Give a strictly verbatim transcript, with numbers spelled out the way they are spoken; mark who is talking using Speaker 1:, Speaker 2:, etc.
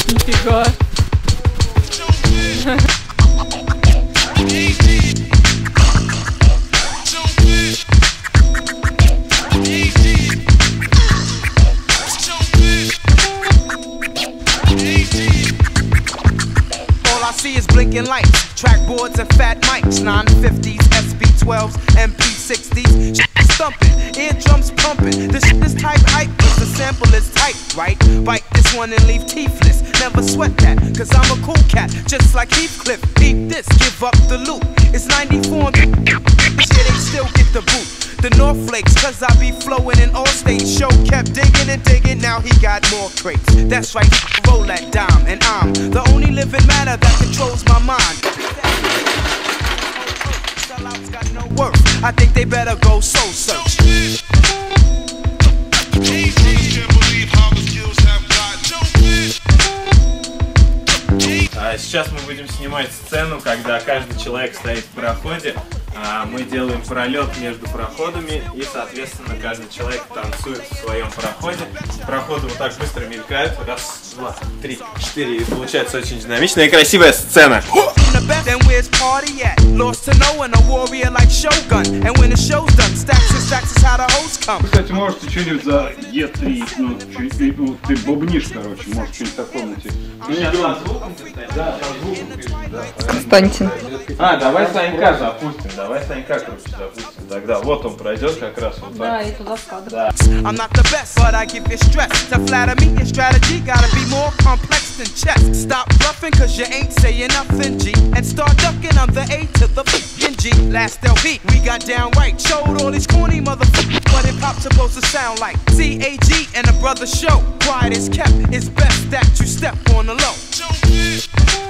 Speaker 1: Нифига.
Speaker 2: All I see is blinking lights, trackboards and fat mics, nine fifties, S B twelves, M P sixties, stumping, eardrums pumping. This shit is type hype, cause the sample is tight, right? Bite this one and leave teethless. Never sweat that, cause I'm a cool cat, just like Heathcliff. Beat this, give up the loot. It's ninety-four, this shit ain't still get the boot. The North Flakes, cause I be flowing in all states. Show kept digging and digging, now he got more crates. That's right, roll that dime, and I'm the only living matter that controls my mind. Sellouts got no worth, I think they better go soul search.
Speaker 3: А сейчас мы будем снимать сцену, когда каждый человек стоит в проходе. А мы делаем пролет между проходами, и, соответственно, каждый человек танцует в своем проходе. Проходы вот так быстро мелькают. Раз, два, три, четыре. И получается очень динамичная и красивая сцена.
Speaker 4: Кстати, можете что-нибудь за Е три, ну, ну, ты бубнишь, короче, можешь что-нибудь такое найти. Да,
Speaker 1: Встаньте.
Speaker 3: А, давай Санька запустим, давай Санька, короче, запустим. Тогда вот он пройдет как раз вот так.
Speaker 1: Да, и туда в кадр.
Speaker 3: Да.
Speaker 2: I'm not the best, but I give you stress. To flatter me, your strategy gotta be more complex than chess. Stop bluffing, cause you ain't saying nothing, G. And start ducking, I'm the A to the f***ing G. Last L P, we got down right. Showed all these corny motherfuckers what hip-hop's supposed to sound like. C A G and a brother show. Quiet is kept, it's best that you step on the low.